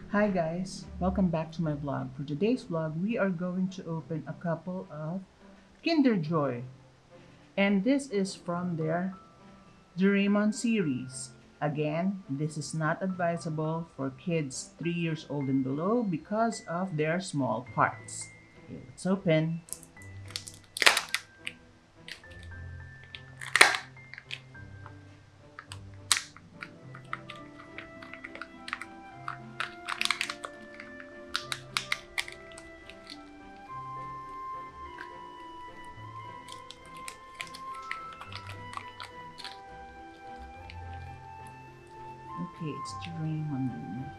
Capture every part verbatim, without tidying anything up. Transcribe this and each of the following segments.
Hi guys, welcome back to my vlog. For today's vlog, we are going to open a couple of Kinder Joy. And this is from their Doraemon series. Again, this is not advisable for kids three years old and below because of their small parts. Okay, let's open. Okay, it's Doraemon.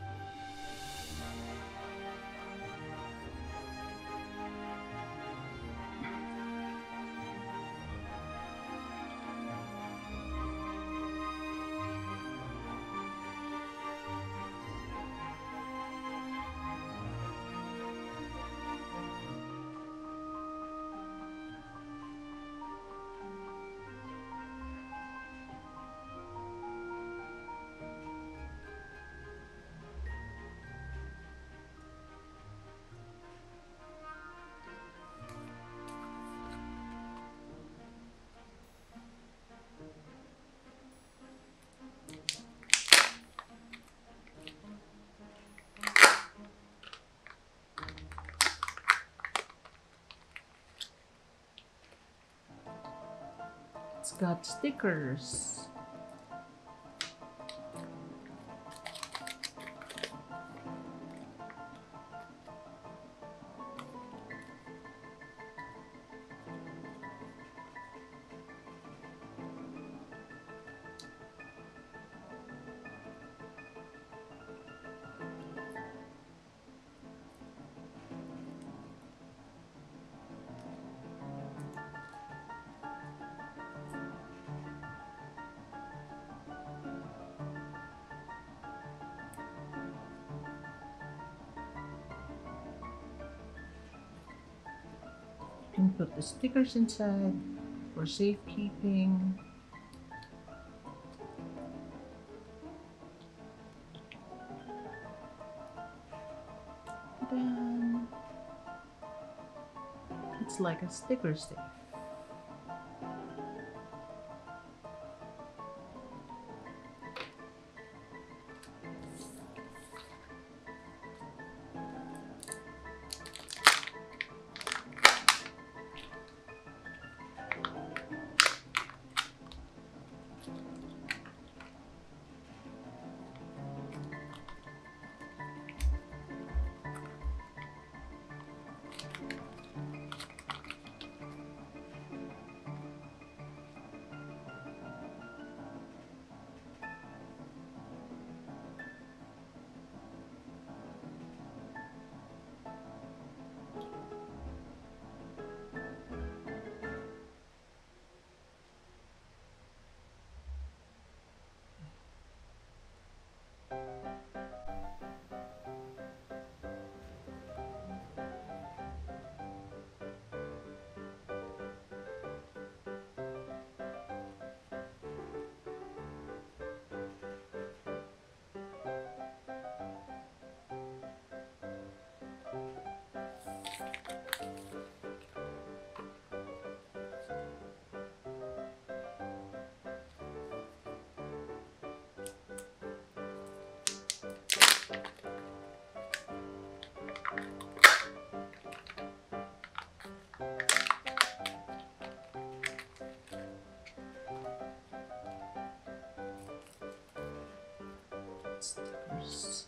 It's got stickers. You can put the stickers inside for safekeeping. Then it's like a sticker safe. Stickers.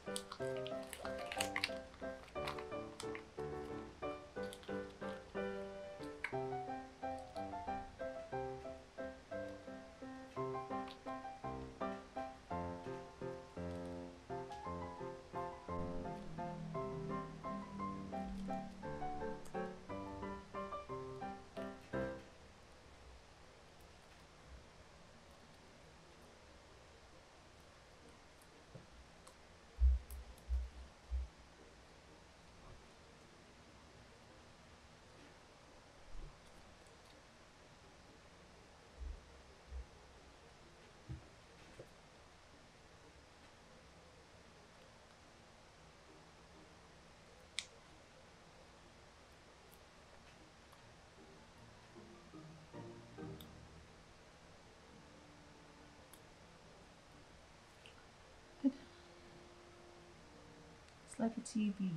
like a T V.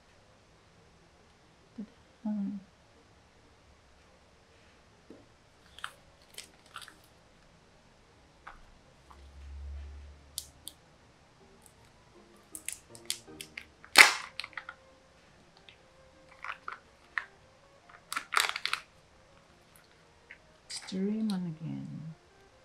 Ta-da. It's Doraemon again.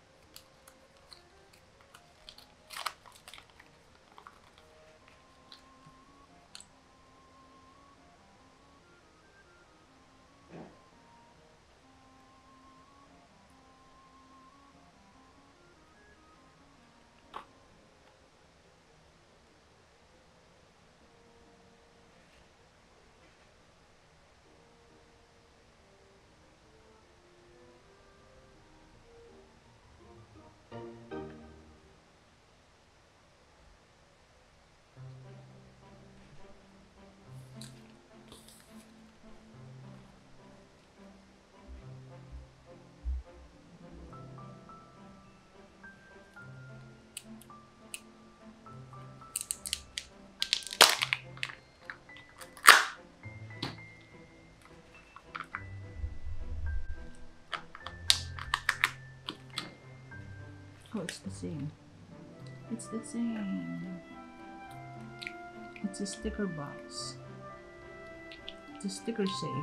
Oh, it's the same. It's the same. It's a sticker box. It's a sticker safe.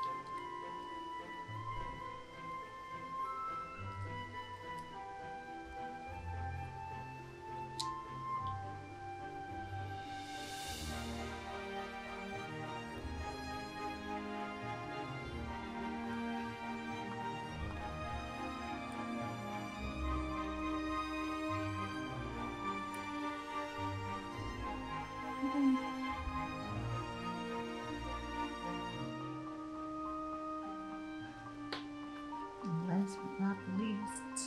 And last but not least,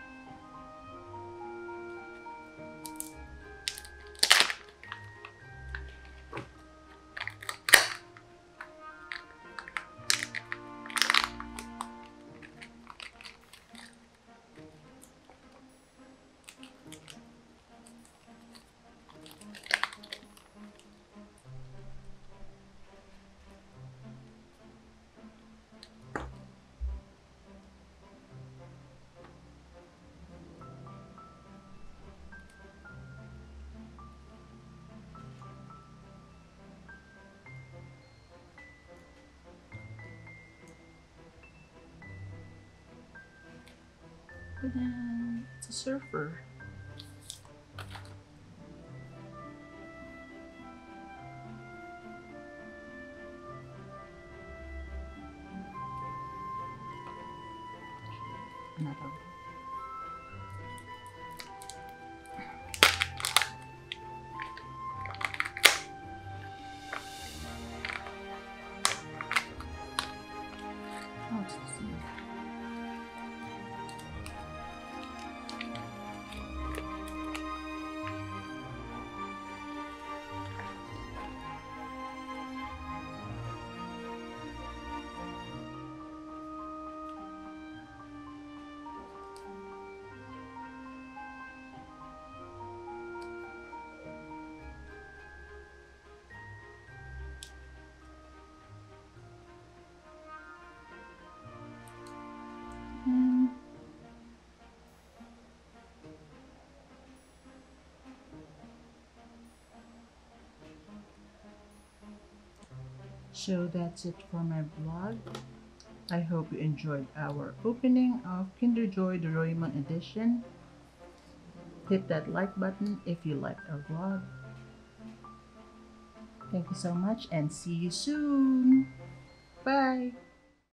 ta-da! It's a surfer. Another one. Oh, it's the same. Hmm. So that's it for my vlog. I hope you enjoyed our opening of Kinder Joy Doraemon edition. Hit that like button if you liked our vlog. Thank you so much and see you soon. Bye.